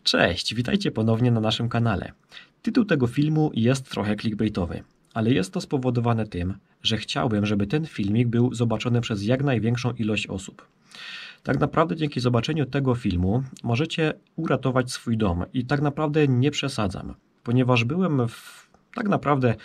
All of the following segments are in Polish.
Cześć, witajcie ponownie na naszym kanale. Tytuł tego filmu jest trochę clickbaitowy, ale jest to spowodowane tym, że chciałbym, żeby ten filmik był zobaczony przez jak największą ilość osób. Tak naprawdę dzięki zobaczeniu tego filmu możecie uratować swój dom i tak naprawdę nie przesadzam, ponieważ byłem tak naprawdę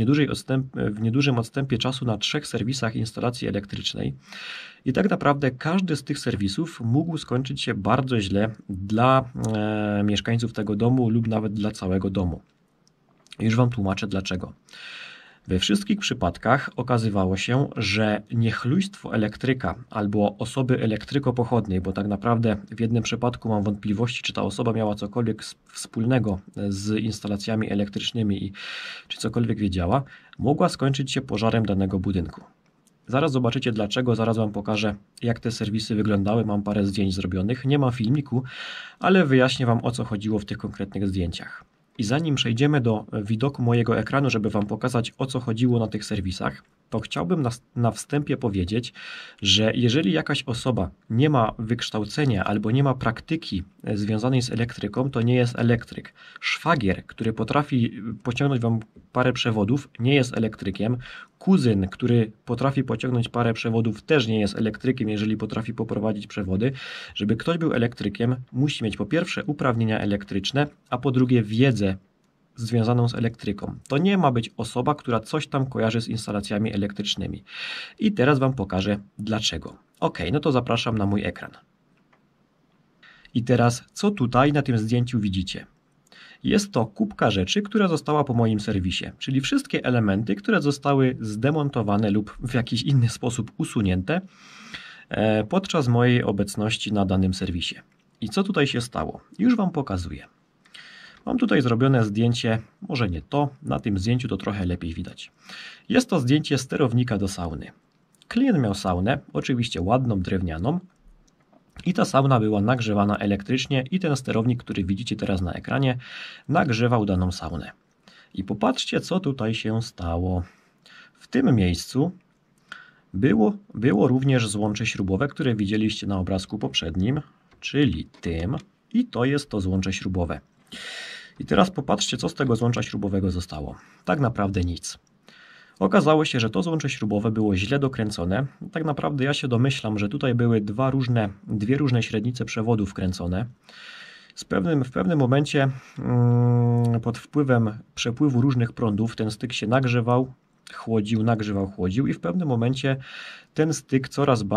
w niedużym odstępie czasu na 3 serwisach instalacji elektrycznej i tak naprawdę każdy z tych serwisów mógł skończyć się bardzo źle dla mieszkańców tego domu lub nawet dla całego domu. Już Wam tłumaczę dlaczego. We wszystkich przypadkach okazywało się, że niechlujstwo elektryka albo osoby elektrykopochodnej, bo tak naprawdę w jednym przypadku mam wątpliwości, czy ta osoba miała cokolwiek wspólnego z instalacjami elektrycznymi i czy cokolwiek wiedziała, mogła skończyć się pożarem danego budynku. Zaraz zobaczycie dlaczego, zaraz Wam pokażę jak te serwisy wyglądały, mam parę zdjęć zrobionych, nie ma filmiku, ale wyjaśnię Wam o co chodziło w tych konkretnych zdjęciach. I zanim przejdziemy do widoku mojego ekranu, żeby Wam pokazać o co chodziło na tych serwisach, to chciałbym na wstępie powiedzieć, że jeżeli jakaś osoba nie ma wykształcenia albo nie ma praktyki związanej z elektryką, to nie jest elektryk. Szwagier, który potrafi pociągnąć Wam parę przewodów, nie jest elektrykiem. Kuzyn, który potrafi pociągnąć parę przewodów, też nie jest elektrykiem, jeżeli potrafi poprowadzić przewody. Żeby ktoś był elektrykiem, musi mieć po pierwsze uprawnienia elektryczne, a po drugie wiedzę związaną z elektryką. To nie ma być osoba, która coś tam kojarzy z instalacjami elektrycznymi. I teraz Wam pokażę dlaczego. Ok, no to zapraszam na mój ekran. I teraz co tutaj na tym zdjęciu widzicie? Jest to kubka rzeczy, która została po moim serwisie, czyli wszystkie elementy, które zostały zdemontowane lub w jakiś inny sposób usunięte podczas mojej obecności na danym serwisie. I co tutaj się stało? Już Wam pokazuję. Mam tutaj zrobione zdjęcie, może nie to, na tym zdjęciu to trochę lepiej widać. Jest to zdjęcie sterownika do sauny. Klient miał saunę, oczywiście ładną, drewnianą i ta sauna była nagrzewana elektrycznie i ten sterownik, który widzicie teraz na ekranie, nagrzewał daną saunę. I popatrzcie co tutaj się stało. W tym miejscu było również złącze śrubowe, które widzieliście na obrazku poprzednim, czyli tym i to jest to złącze śrubowe. I teraz popatrzcie, co z tego złącza śrubowego zostało. Tak naprawdę nic. Okazało się, że to złącze śrubowe było źle dokręcone. Tak naprawdę ja się domyślam, że tutaj były dwie różne średnice przewodów wkręcone. W pewnym momencie pod wpływem przepływu różnych prądów ten styk się nagrzewał, chłodził, nagrzewał, chłodził i w pewnym momencie ten styk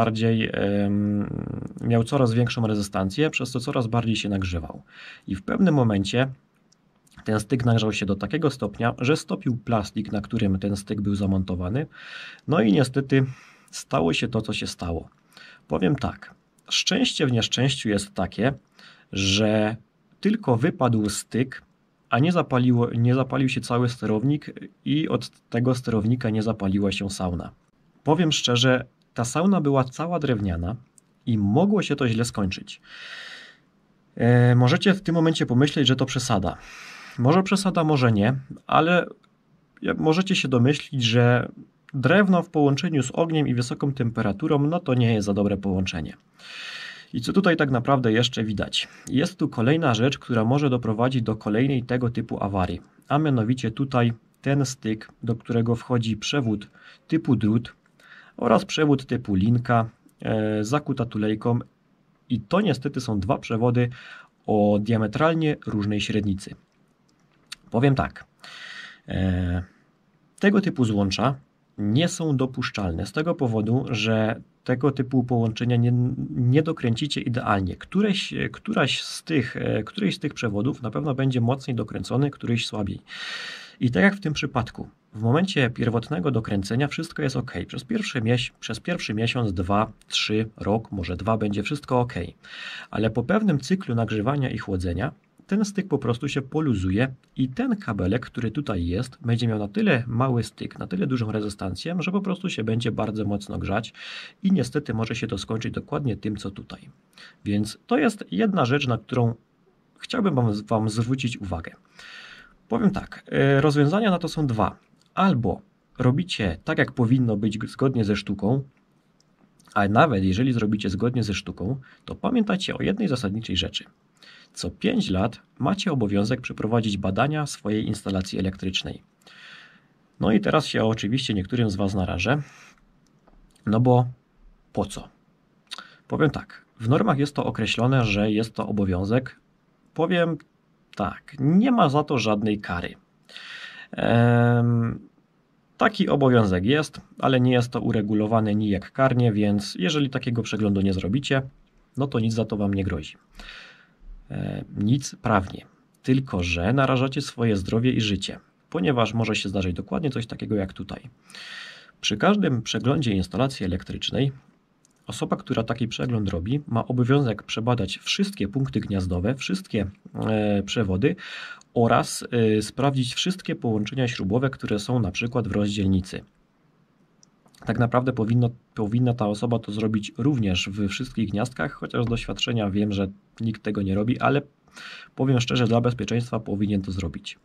miał coraz większą rezystancję, przez co coraz bardziej się nagrzewał. I w pewnym momencie ten styk nagrzał się do takiego stopnia, że stopił plastik, na którym ten styk był zamontowany. No i niestety stało się to, co się stało. Powiem tak, szczęście w nieszczęściu jest takie, że tylko wypadł styk, a nie zapalił się cały sterownik i od tego sterownika nie zapaliła się sauna. Powiem szczerze, ta sauna była cała drewniana i mogło się to źle skończyć. Możecie w tym momencie pomyśleć, że to przesada. Może przesada, może nie, ale możecie się domyślić, że drewno w połączeniu z ogniem i wysoką temperaturą, no to nie jest za dobre połączenie. I co tutaj tak naprawdę jeszcze widać? Jest tu kolejna rzecz, która może doprowadzić do kolejnej tego typu awarii, a mianowicie tutaj ten styk, do którego wchodzi przewód typu drut oraz przewód typu linka zakuta tulejką i to niestety są dwa przewody o diametralnie różnej średnicy. Powiem tak, tego typu złącza nie są dopuszczalne z tego powodu, że tego typu połączenia nie dokręcicie idealnie. Któryś z tych przewodów na pewno będzie mocniej dokręcony, któryś słabiej. I tak jak w tym przypadku, w momencie pierwotnego dokręcenia wszystko jest ok. Przez pierwszy miesiąc, 2, 3, rok, może 2 będzie wszystko ok. Ale po pewnym cyklu nagrzewania i chłodzenia ten styk po prostu się poluzuje i ten kabelek, który tutaj jest, będzie miał na tyle mały styk, na tyle dużą rezystancję, że po prostu się będzie bardzo mocno grzać i niestety może się to skończyć dokładnie tym, co tutaj. Więc to jest jedna rzecz, na którą chciałbym Wam zwrócić uwagę. Powiem tak, rozwiązania na to są dwa. Albo robicie tak, jak powinno być zgodnie ze sztuką, a nawet jeżeli zrobicie zgodnie ze sztuką, to pamiętajcie o jednej zasadniczej rzeczy. Co 5 lat macie obowiązek przeprowadzić badania swojej instalacji elektrycznej. No i teraz się oczywiście niektórym z Was narażę, no bo po co? Powiem tak, w normach jest to określone, że jest to obowiązek. Powiem tak, nie ma za to żadnej kary. Taki obowiązek jest, ale nie jest to uregulowane nijak karnie, więc jeżeli takiego przeglądu nie zrobicie, no to nic za to Wam nie grozi. Nic prawnie, tylko że narażacie swoje zdrowie i życie, ponieważ może się zdarzyć dokładnie coś takiego jak tutaj. Przy każdym przeglądzie instalacji elektrycznej osoba, która taki przegląd robi, ma obowiązek przebadać wszystkie punkty gniazdowe, wszystkie przewody oraz sprawdzić wszystkie połączenia śrubowe, które są na przykład w rozdzielnicy. Tak naprawdę powinna ta osoba to zrobić również w wszystkich gniazdkach, chociaż z doświadczenia wiem, że nikt tego nie robi, ale powiem szczerze, dla bezpieczeństwa powinien to zrobić.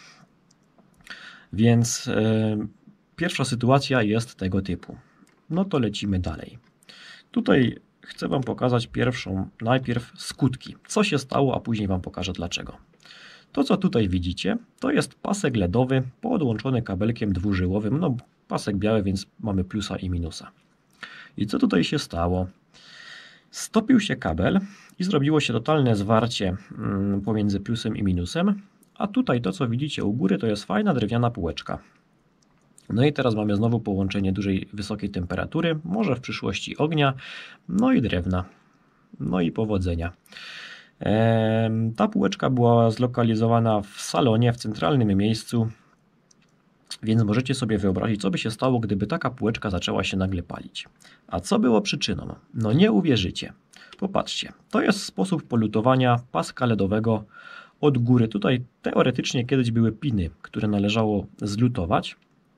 Więc pierwsza sytuacja jest tego typu. No to lecimy dalej. Tutaj chcę Wam pokazać najpierw skutki. Co się stało, a później Wam pokażę dlaczego. To, co tutaj widzicie, to jest pasek LEDowy podłączony kabelkiem dwużyłowym. No, pasek biały, więc mamy plusa i minusa. I co tutaj się stało? Stopił się kabel i zrobiło się totalne zwarcie pomiędzy plusem i minusem. A tutaj to, co widzicie u góry, to jest fajna drewniana półeczka. No i teraz mamy znowu połączenie wysokiej temperatury, może w przyszłości ognia, no i drewna, no i powodzenia. Ta półeczka była zlokalizowana w salonie, w centralnym miejscu, więc możecie sobie wyobrazić, co by się stało, gdyby taka półeczka zaczęła się nagle palić. A co było przyczyną? No nie uwierzycie. Popatrzcie, to jest sposób polutowania paska LEDowego od góry. Tutaj teoretycznie kiedyś były piny, które należało zlutować.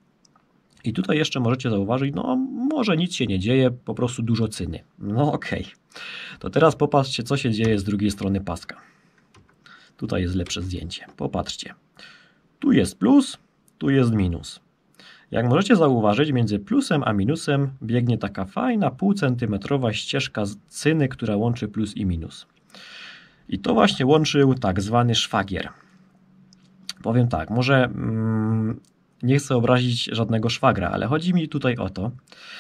I tutaj jeszcze możecie zauważyć, no może nic się nie dzieje, po prostu dużo cyny. No okej. To teraz popatrzcie, co się dzieje z drugiej strony paska. Tutaj jest lepsze zdjęcie. Popatrzcie. Tu jest plus, tu jest minus. Jak możecie zauważyć, między plusem a minusem biegnie taka fajna półcentymetrowa ścieżka cyny, która łączy plus i minus. I to właśnie łączył tak zwany szwagier. Powiem tak, może nie chcę obrazić żadnego szwagra, ale chodzi mi tutaj o to,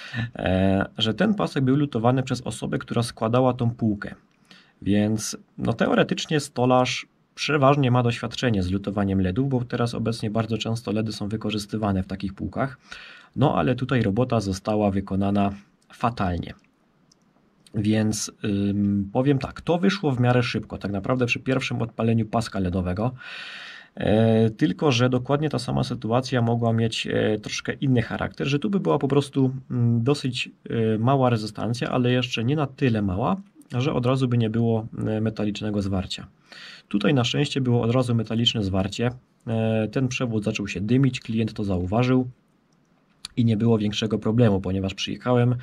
że ten pasek był lutowany przez osobę, która składała tą półkę. Więc no, teoretycznie stolarz przeważnie ma doświadczenie z lutowaniem LEDów, bo teraz obecnie bardzo często LEDy są wykorzystywane w takich półkach. No ale tutaj robota została wykonana fatalnie. Więc powiem tak, to wyszło w miarę szybko, tak naprawdę przy pierwszym odpaleniu paska LEDowego. Tylko że dokładnie ta sama sytuacja mogła mieć troszkę inny charakter, że tu by była po prostu dosyć mała rezystancja, ale jeszcze nie na tyle mała, że od razu by nie było metalicznego zwarcia. Tutaj na szczęście było od razu metaliczne zwarcie. Ten przewód zaczął się dymić, klient to zauważył i nie było większego problemu, ponieważ przyjechałem,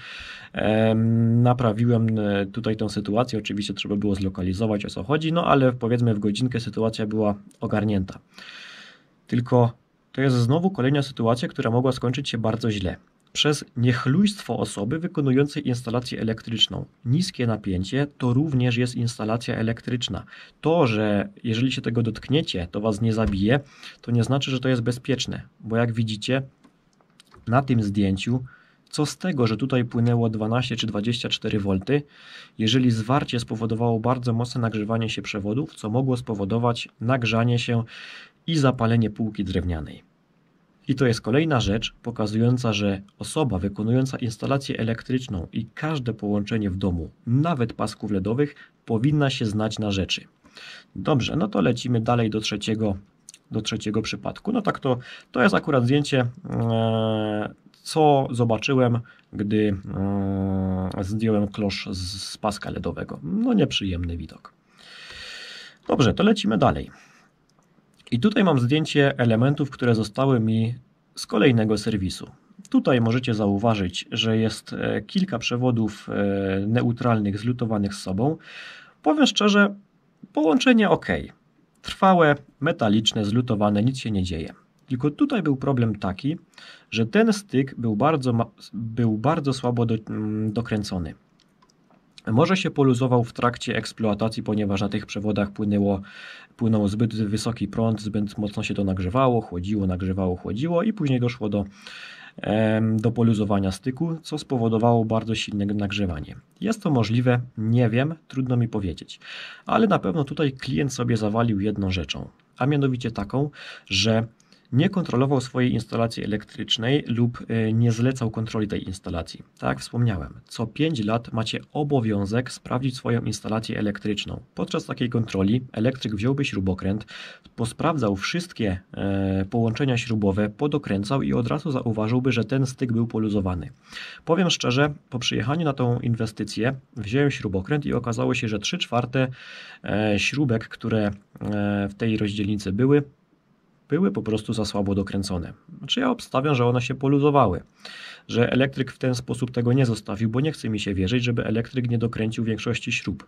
naprawiłem tutaj tę sytuację. Oczywiście trzeba było zlokalizować, o co chodzi, no ale powiedzmy w godzinkę sytuacja była ogarnięta. Tylko to jest znowu kolejna sytuacja, która mogła skończyć się bardzo źle. Przez niechlujstwo osoby wykonującej instalację elektryczną. Niskie napięcie to również jest instalacja elektryczna. To, że jeżeli się tego dotkniecie, to Was nie zabije, to nie znaczy, że to jest bezpieczne, bo jak widzicie na tym zdjęciu, co z tego, że tutaj płynęło 12 czy 24 V, jeżeli zwarcie spowodowało bardzo mocne nagrzewanie się przewodów, co mogło spowodować nagrzanie się i zapalenie półki drewnianej. I to jest kolejna rzecz pokazująca, że osoba wykonująca instalację elektryczną i każde połączenie w domu, nawet pasków LEDowych, powinna się znać na rzeczy. Dobrze, no to lecimy dalej do trzeciego przypadku. No tak, to jest akurat zdjęcie, co zobaczyłem, gdy zdjąłem klosz z paska LEDowego. No nieprzyjemny widok. Dobrze, to lecimy dalej. I tutaj mam zdjęcie elementów, które zostały mi z kolejnego serwisu. Tutaj możecie zauważyć, że jest kilka przewodów neutralnych zlutowanych z sobą. Powiem szczerze, połączenie ok. Trwałe, metaliczne, zlutowane, nic się nie dzieje. Tylko tutaj był problem taki, że ten styk był bardzo słabo dokręcony. Może się poluzował w trakcie eksploatacji, ponieważ na tych przewodach płynął zbyt wysoki prąd, zbyt mocno się to nagrzewało, chłodziło i później doszło do poluzowania styku, co spowodowało bardzo silne nagrzewanie. Jest to możliwe? Nie wiem, trudno mi powiedzieć. Ale na pewno tutaj klient sobie zawalił jedną rzeczą, a mianowicie taką, że nie kontrolował swojej instalacji elektrycznej lub nie zlecał kontroli tej instalacji. Tak jak wspomniałem, co 5 lat macie obowiązek sprawdzić swoją instalację elektryczną. Podczas takiej kontroli elektryk wziąłby śrubokręt, posprawdzał wszystkie połączenia śrubowe, podokręcał i od razu zauważyłby, że ten styk był poluzowany. Powiem szczerze, po przyjechaniu na tą inwestycję wziąłem śrubokręt i okazało się, że 3/4 śrubek, które w tej rozdzielnicy były po prostu za słabo dokręcone. Znaczy ja obstawiam, że one się poluzowały, że elektryk w ten sposób tego nie zostawił, bo nie chce mi się wierzyć, żeby elektryk nie dokręcił większości śrub.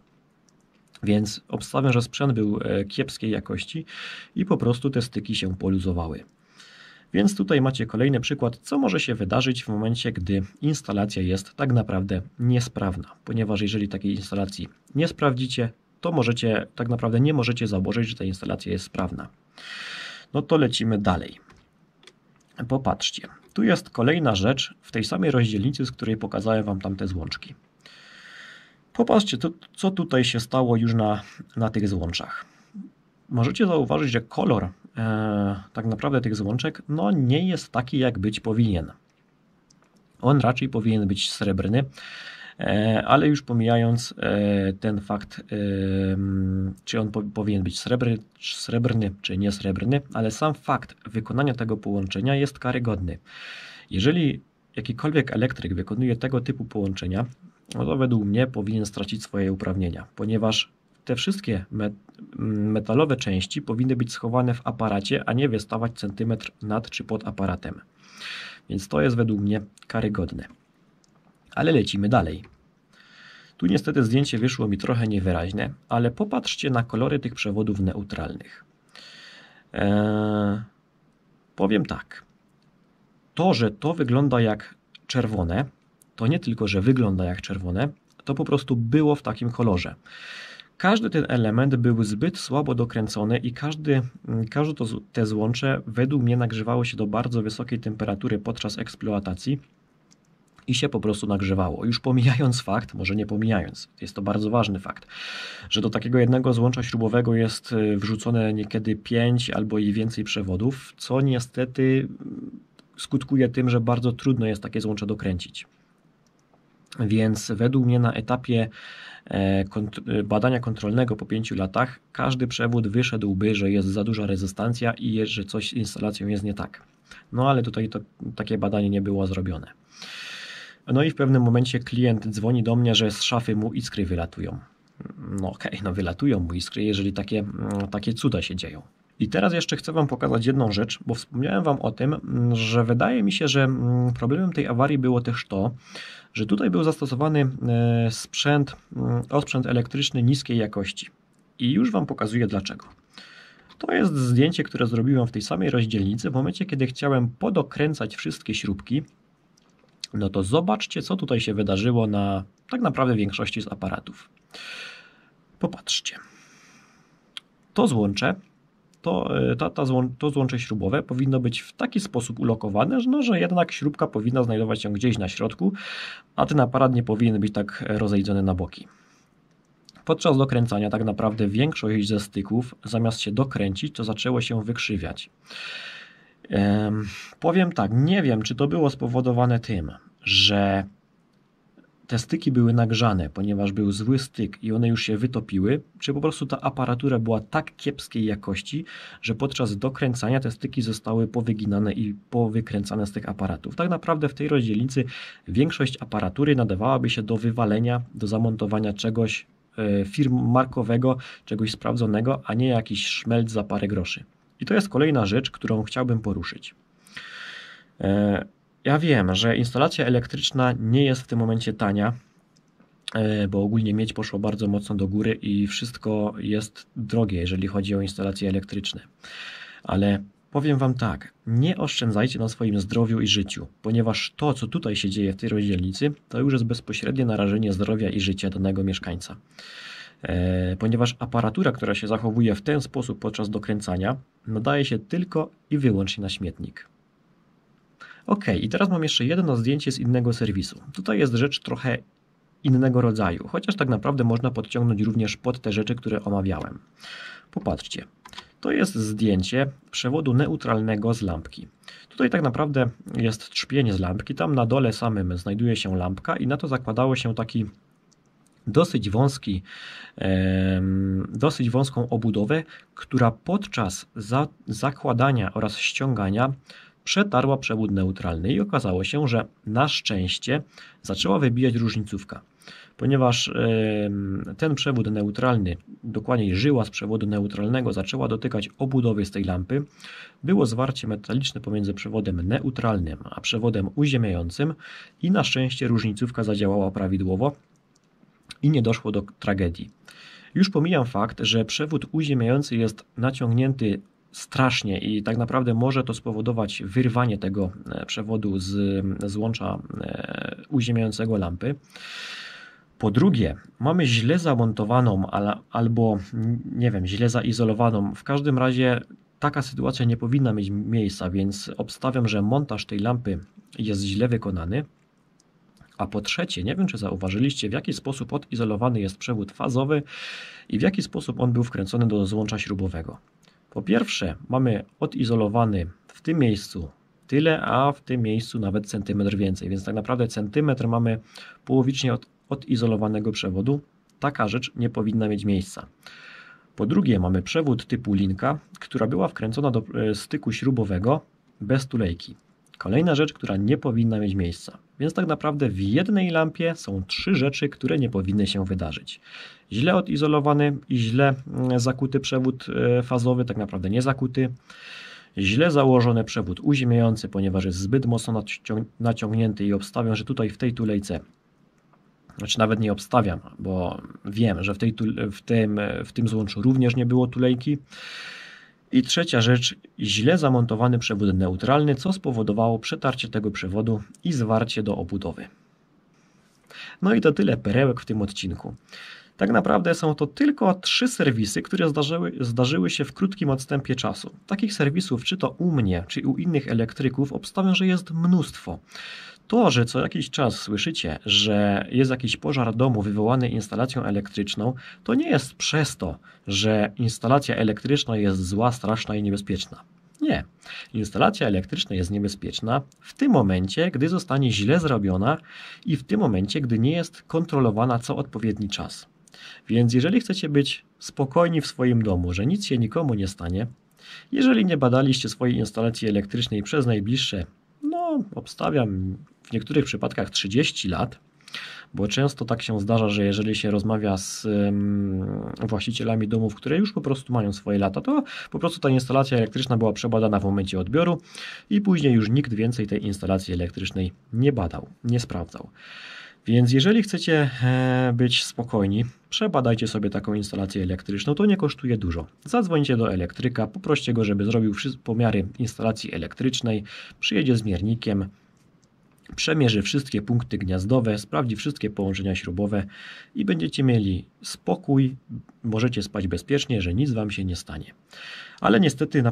Więc obstawiam, że sprzęt był kiepskiej jakości i po prostu te styki się poluzowały. Więc tutaj macie kolejny przykład, co może się wydarzyć w momencie, gdy instalacja jest tak naprawdę niesprawna, ponieważ jeżeli takiej instalacji nie sprawdzicie, to tak naprawdę nie możecie założyć, że ta instalacja jest sprawna. No to lecimy dalej. Popatrzcie, tu jest kolejna rzecz w tej samej rozdzielnicy, z której pokazałem Wam tamte złączki. Popatrzcie, co tutaj się stało już na tych złączach. Możecie zauważyć, że kolor tak naprawdę tych złączek nie jest taki, jak być powinien. On raczej powinien być srebrny, ale już pomijając ten fakt, czy on powinien być srebrny, czy nie srebrny, ale sam fakt wykonania tego połączenia jest karygodny. Jeżeli jakikolwiek elektryk wykonuje tego typu połączenia, to według mnie powinien stracić swoje uprawnienia, ponieważ te wszystkie metalowe części powinny być schowane w aparacie, a nie wystawać centymetr nad czy pod aparatem. Więc to jest według mnie karygodne. Ale lecimy dalej. Tu niestety zdjęcie wyszło mi trochę niewyraźne, ale popatrzcie na kolory tych przewodów neutralnych. Powiem tak. To, że to wygląda jak czerwone, to nie tylko, że wygląda jak czerwone, to po prostu było w takim kolorze. Każdy ten element był zbyt słabo dokręcony i każde te złącze według mnie nagrzewało się do bardzo wysokiej temperatury podczas eksploatacji i się po prostu nagrzewało. Już pomijając fakt, może nie pomijając, jest to bardzo ważny fakt, że do takiego jednego złącza śrubowego jest wrzucone niekiedy 5 albo i więcej przewodów, co niestety skutkuje tym, że bardzo trudno jest takie złącze dokręcić. Więc według mnie na etapie badania kontrolnego po 5 latach każdy przewód wyszedłby, że jest za duża rezystancja i że coś z instalacją jest nie tak. No ale tutaj takie badanie nie było zrobione. No i w pewnym momencie klient dzwoni do mnie, że z szafy mu iskry wylatują. No okej, wylatują mu iskry, jeżeli takie cuda się dzieją. I teraz jeszcze chcę Wam pokazać jedną rzecz, bo wspomniałem Wam o tym, że wydaje mi się, że problemem tej awarii było też to, że tutaj był zastosowany osprzęt elektryczny niskiej jakości. I już Wam pokazuję dlaczego. To jest zdjęcie, które zrobiłem w tej samej rozdzielnicy w momencie, kiedy chciałem podokręcać wszystkie śrubki. No to zobaczcie, co tutaj się wydarzyło na tak naprawdę większości z aparatów. Popatrzcie. To złącze, to złącze śrubowe powinno być w taki sposób ulokowane, że jednak śrubka powinna znajdować się gdzieś na środku, a ten aparat nie powinien być tak rozejdzony na boki. Podczas dokręcania tak naprawdę większość ze styków, zamiast się dokręcić, to zaczęło się wykrzywiać. Powiem tak, nie wiem, czy to było spowodowane tym, że te styki były nagrzane, ponieważ był zły styk i one już się wytopiły, czy po prostu ta aparatura była tak kiepskiej jakości, że podczas dokręcania te styki zostały powyginane i powykręcane z tych aparatów. Tak naprawdę w tej rozdzielnicy większość aparatury nadawałaby się do wywalenia, do zamontowania czegoś firm markowego, czegoś sprawdzonego, a nie jakiś szmelc za parę groszy. I to jest kolejna rzecz, którą chciałbym poruszyć. Ja wiem, że instalacja elektryczna nie jest w tym momencie tania, bo ogólnie miedź poszło bardzo mocno do góry i wszystko jest drogie, jeżeli chodzi o instalacje elektryczne. Ale Powiem Wam tak, nie oszczędzajcie na swoim zdrowiu i życiu, ponieważ to, co tutaj się dzieje w tej rozdzielnicy, to już jest bezpośrednie narażenie zdrowia i życia danego mieszkańca. Ponieważ aparatura, która się zachowuje w ten sposób podczas dokręcania, nadaje się tylko i wyłącznie na śmietnik. Ok, i teraz mam jeszcze jedno zdjęcie z innego serwisu. Tutaj jest rzecz trochę innego rodzaju, chociaż tak naprawdę można podciągnąć również pod te rzeczy, które omawiałem. Popatrzcie. To jest zdjęcie przewodu neutralnego z lampki. Tutaj tak naprawdę jest trzpienie z lampki. Tam na dole samym znajduje się lampka i na to zakładało się taki dosyć wąską obudowę, która podczas zakładania oraz ściągania przetarła przewód neutralny i okazało się, że na szczęście zaczęła wybijać różnicówka. Ponieważ ten przewód neutralny, dokładniej żyła z przewodu neutralnego zaczęła dotykać obudowy z tej lampy, było zwarcie metaliczne pomiędzy przewodem neutralnym a przewodem uziemiającym i na szczęście różnicówka zadziałała prawidłowo i nie doszło do tragedii. Już pomijam fakt, że przewód uziemiający jest naciągnięty strasznie i tak naprawdę może to spowodować wyrwanie tego przewodu z łącza uziemiającego lampy. Po drugie, mamy źle zamontowaną albo, nie wiem, źle zaizolowaną. W każdym razie taka sytuacja nie powinna mieć miejsca, więc obstawiam, że montaż tej lampy jest źle wykonany. A po trzecie, nie wiem, czy zauważyliście, w jaki sposób odizolowany jest przewód fazowy i w jaki sposób on był wkręcony do złącza śrubowego. Po pierwsze, mamy odizolowany w tym miejscu tyle, a w tym miejscu nawet centymetr więcej, więc tak naprawdę centymetr mamy połowicznie odizolowanego przewodu. Taka rzecz nie powinna mieć miejsca. Po drugie, mamy przewód typu linka, która była wkręcona do styku śrubowego bez tulejki. Kolejna rzecz, która nie powinna mieć miejsca. Więc tak naprawdę w jednej lampie są 3 rzeczy, które nie powinny się wydarzyć. Źle odizolowany i źle zakuty przewód fazowy, tak naprawdę nie zakuty. Źle założony przewód uziemiający, ponieważ jest zbyt mocno naciągnięty i obstawiam, że tutaj w tej tulejce, znaczy nawet nie obstawiam, bo wiem, że w tym złączu również nie było tulejki. I trzecia rzecz, źle zamontowany przewód neutralny, co spowodowało przetarcie tego przewodu i zwarcie do obudowy. No i to tyle perełek w tym odcinku. Tak naprawdę są to tylko 3 serwisy, które zdarzyły się w krótkim odstępie czasu. Takich serwisów, czy to u mnie, czy u innych elektryków, obstawiam, że jest mnóstwo. To, że co jakiś czas słyszycie, że jest jakiś pożar domu wywołany instalacją elektryczną, to nie jest przez to, że instalacja elektryczna jest zła, straszna i niebezpieczna. Nie. Instalacja elektryczna jest niebezpieczna w tym momencie, gdy zostanie źle zrobiona i w tym momencie, gdy nie jest kontrolowana co odpowiedni czas. Więc jeżeli chcecie być spokojni w swoim domu, że nic się nikomu nie stanie, jeżeli nie badaliście swojej instalacji elektrycznej przez najbliższe, obstawiam w niektórych przypadkach 30 lat, bo często tak się zdarza, że jeżeli się rozmawia z właścicielami domów, które już po prostu mają swoje lata, to po prostu ta instalacja elektryczna była przebadana w momencie odbioru i później już nikt więcej tej instalacji elektrycznej nie badał, nie sprawdzał. Więc jeżeli chcecie być spokojni, przebadajcie sobie taką instalację elektryczną, to nie kosztuje dużo. Zadzwońcie do elektryka, poproście go, żeby zrobił pomiary instalacji elektrycznej, przyjedzie z miernikiem, przemierzy wszystkie punkty gniazdowe, sprawdzi wszystkie połączenia śrubowe i będziecie mieli spokój, możecie spać bezpiecznie, że nic Wam się nie stanie. Ale niestety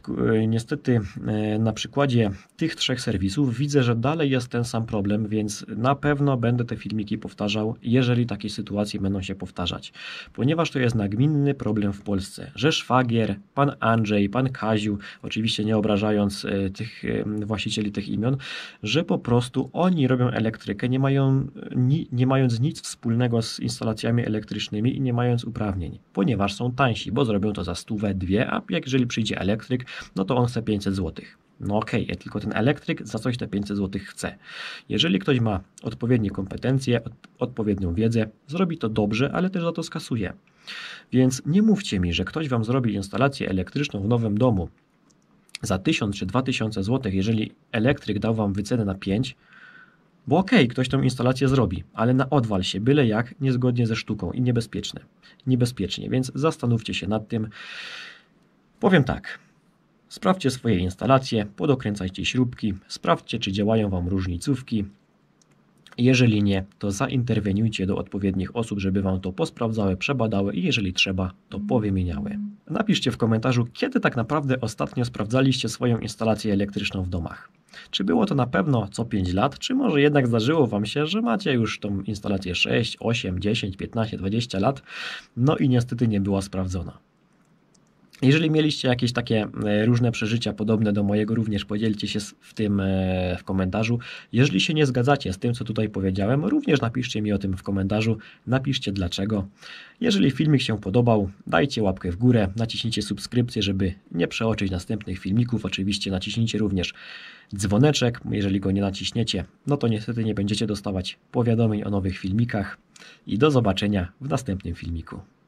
na przykładzie tych 3 serwisów widzę, że dalej jest ten sam problem, więc na pewno będę te filmiki powtarzał, jeżeli takie sytuacje będą się powtarzać. Ponieważ to jest nagminny problem w Polsce, że szwagier, pan Andrzej, pan Kaziu, oczywiście nie obrażając tych właścicieli tych imion, że po prostu oni robią elektrykę, nie mając nic wspólnego z instalacjami elektrycznymi i nie mając uprawnień, ponieważ są tańsi, bo zrobią to za 100, 2, a jeżeli przyjdzie elektryk, no to on chce 500 zł. No okej, tylko ten elektryk za coś te 500 zł chce. Jeżeli ktoś ma odpowiednie kompetencje, odpowiednią wiedzę, zrobi to dobrze, ale też za to skasuje. Więc nie mówcie mi, że ktoś Wam zrobi instalację elektryczną w nowym domu za 1000 czy 2000 zł, jeżeli elektryk dał Wam wycenę na 5, bo okej, ktoś tą instalację zrobi, ale na odwal się, byle jak, niezgodnie ze sztuką i niebezpiecznie, więc zastanówcie się nad tym. Powiem tak, Sprawdźcie swoje instalacje, podokręcajcie śrubki, sprawdźcie, czy działają Wam różnicówki. Jeżeli nie, to zainterweniujcie do odpowiednich osób, żeby Wam to posprawdzały, przebadały i jeżeli trzeba, to powymieniały. Napiszcie w komentarzu, kiedy tak naprawdę ostatnio sprawdzaliście swoją instalację elektryczną w domach. Czy było to na pewno co 5 lat, czy może jednak zdarzyło Wam się, że macie już tą instalację 6, 8, 10, 15, 20 lat, no i niestety nie była sprawdzona. Jeżeli mieliście jakieś takie różne przeżycia podobne do mojego, również podzielcie się w tym w komentarzu. Jeżeli się nie zgadzacie z tym, co tutaj powiedziałem, również napiszcie mi o tym w komentarzu, napiszcie dlaczego. Jeżeli filmik się podobał, dajcie łapkę w górę, naciśnijcie subskrypcję, żeby nie przeoczyć następnych filmików. Oczywiście naciśnijcie również dzwoneczek, jeżeli go nie naciśniecie, no to niestety nie będziecie dostawać powiadomień o nowych filmikach i do zobaczenia w następnym filmiku.